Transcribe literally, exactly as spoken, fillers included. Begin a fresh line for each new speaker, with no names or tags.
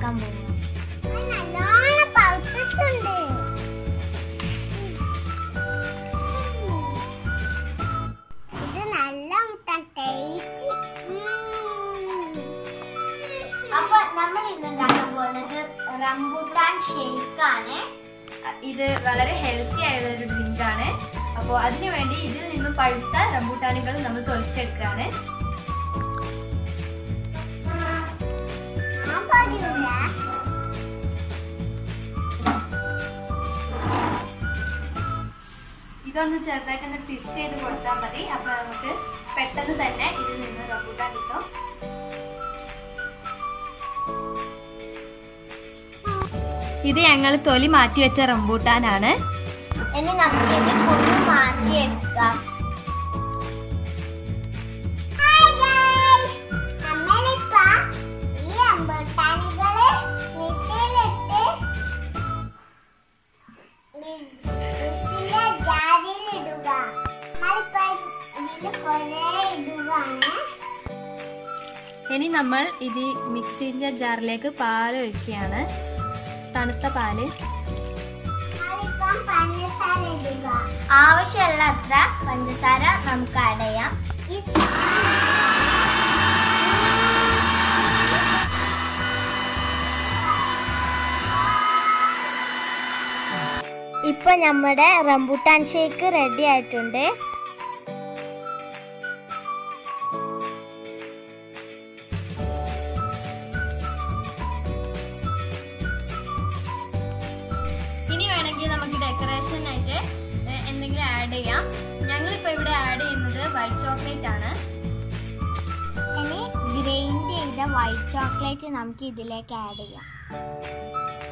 പഴുക്കാൻ പോകുന്നു. നല്ലോണം പഴുത്തിട്ടുണ്ട്. ഇത് നല്ല മുട്ടാൻ ടേസ്റ്റ്. അപ്പൊ നമ്മൾ ഇന്ന് കാണാൻ പോകുന്നത് റംബൂട്ടാൻ ഷേക്ക് ആണ്.
ഇത് വളരെ ഹെൽത്തി ആയുള്ള ഒരു ഡ്രിങ്ക് ആണ്. അപ്പോൾ അതിനു വേണ്ടി ഇതിൽ നിന്നും പഴുത്ത റംബൂട്ടാനുകൾ നമ്മൾ തൊലിച്ചെടുക്കുകയാണ്. ഇതൊന്ന് ചെറുതായിട്ട് ഒന്ന് ട്വിസ്റ്റ് ചെയ്ത് കൊടുത്താൽ മതി. അപ്പൊ നമുക്ക് പെട്ടെന്ന് തന്നെ ഇതിൽ നിന്ന് റംബൂട്ടാൻ കിട്ടും. ഇത് ഞങ്ങൾ തൊലി മാറ്റി വെച്ച റംബൂട്ടാനാണ്.
ഇനി നമുക്ക് ഇത് കുരു മാറ്റിയെടുക്കാം.
ഇനി നമ്മൾ ഇത് മിക്സിന്റെ ജാറിലേക്ക് പാൽ ഒഴിക്കുകയാണ്. തണുത്ത പാല്.
ആവശ്യമുള്ള അത്ര പഞ്ചസാര നമുക്ക് ആഡ് ചെയ്യാം. ഇപ്പൊ നമ്മുടെ റംബൂട്ടാൻ ഷേക്ക് റെഡി ആയിട്ടുണ്ട്.
ഇനി വേണമെങ്കിൽ നമുക്ക് ഡെക്കറേഷൻ ആയിട്ട് എന്തെങ്കിലും ആഡ് ചെയ്യാം. ഞങ്ങളിപ്പോ ഇവിടെ ആഡ് ചെയ്യുന്നത് വൈറ്റ് ചോക്ലേറ്റ് ആണ്.
ഇനി ഗ്രൈൻഡ് ചെയ്ത വൈറ്റ് ചോക്ലേറ്റ് നമുക്ക് ഇതിലേക്ക് ആഡ് ചെയ്യാം.